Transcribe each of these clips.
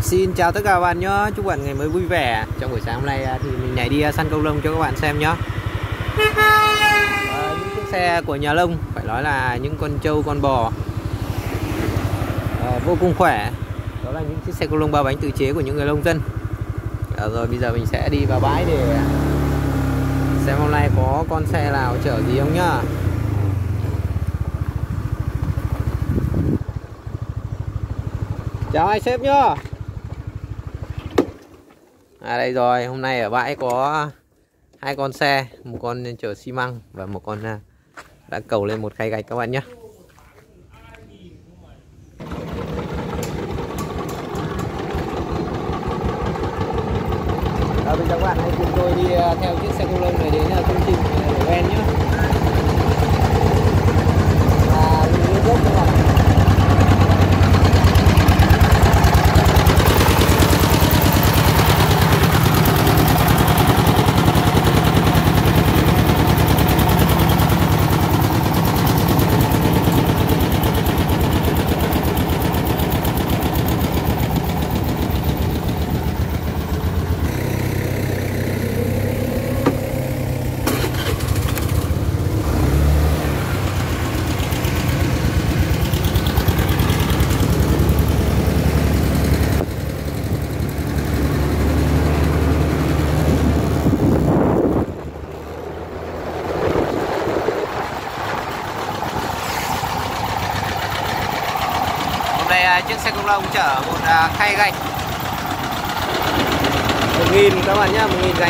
Xin chào tất cả các bạn nhé, chúc bạn ngày mới vui vẻ. Trong buổi sáng hôm nay thì mình lại đi săn câu lông cho các bạn xem nhé. Những chiếc xe của nhà lông phải nói là những con trâu con bò vô cùng khỏe. Đó là những chiếc xe câu lông 3 bánh tự chế của những người nông dân. Rồi bây giờ mình sẽ đi vào bãi để xem hôm nay có con xe nào chở gì không nhá. Chào anh sếp nhá. Đây rồi, hôm nay ở bãi có hai con xe, một con chở xi măng và một con đã cẩu lên một khay gạch các bạn nhé. Bây giờ các bạn hãy cùng tôi đi theo chiếc xe câu lông này đến công trình để ven nhé. Mình dốc các bạn. Đây chiếc xe công lông chở một khay gạch 1.000 các bạn nhé, 1.000 gạch.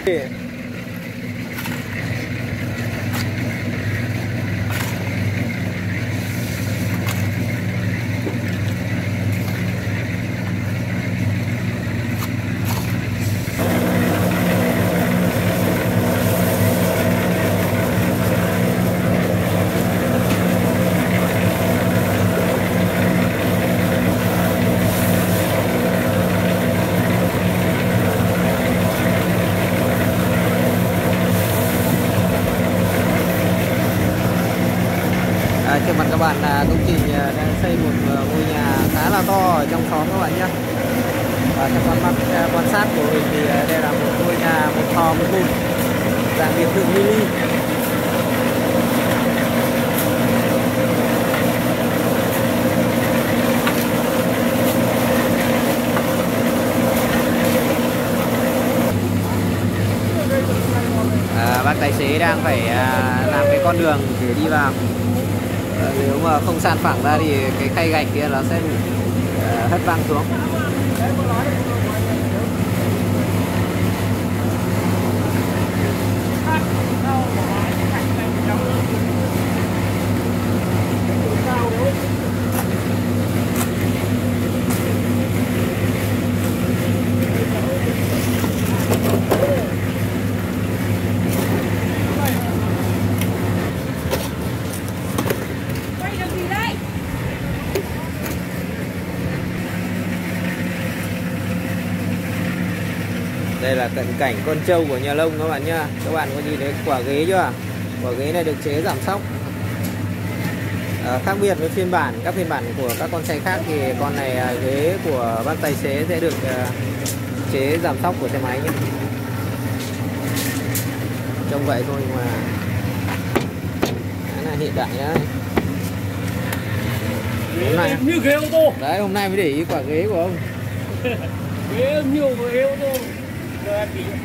Trước mặt các bạn là công trình đang xây một ngôi nhà khá là to ở trong xóm các bạn nhé. Và theo quan sát của mình thì đây là một ngôi nhà một thò một bụt dạng biệt thự mini. Bác tài xế đang phải làm cái con đường để đi vào. Nếu mà không san phẳng ra thì cái khay gạch kia nó sẽ bị hất văng xuống. Đây là cận cảnh con trâu của nhà lông các bạn nhá. Các bạn có nhìn thấy quả ghế chưa? Quả ghế này được chế giảm xóc. Khác biệt với các phiên bản của các con xe khác thì con này ghế của bác tài xế sẽ được chế giảm xóc của xe máy nhé. Trông vậy thôi mà cái này hiện đại đấy. Hôm nay như ghế ô tô. Đấy, hôm nay mới để ý quả ghế của ông. Ghế nhiều của ghế ô tô. Rồi em tí.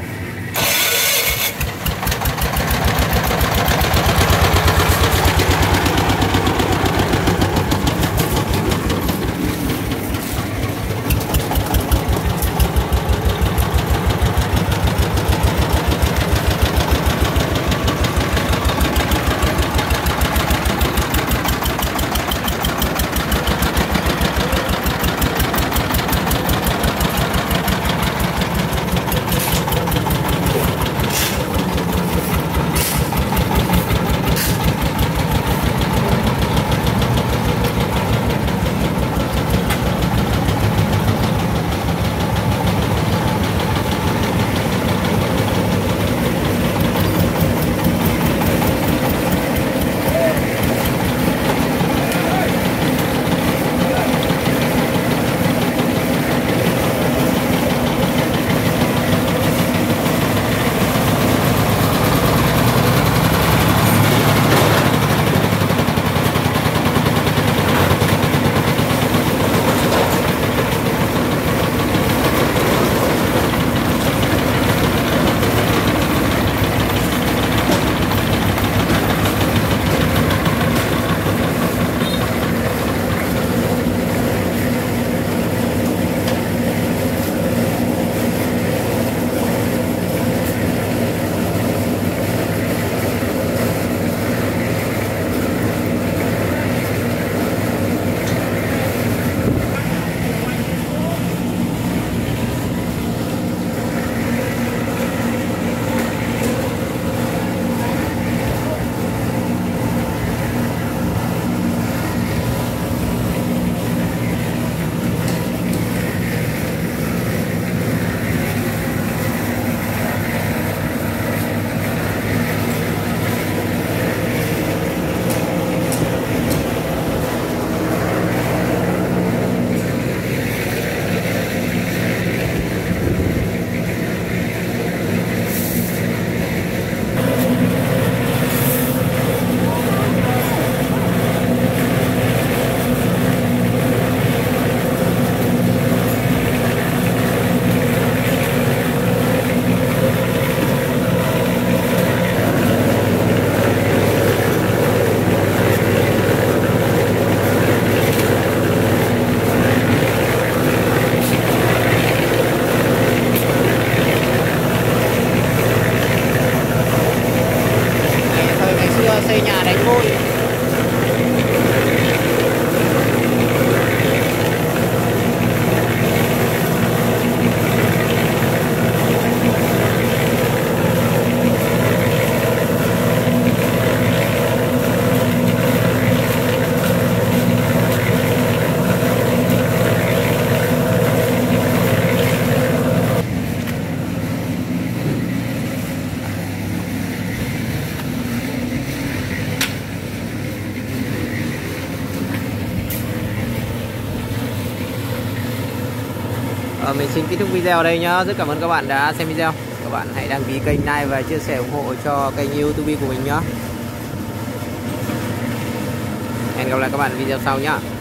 mình xin kết thúc video ở đây nhá. Rất cảm ơn các bạn đã xem video. Các bạn hãy đăng ký kênh, like và chia sẻ ủng hộ cho kênh YouTube của mình nhé. Hẹn gặp lại các bạn video sau nhá.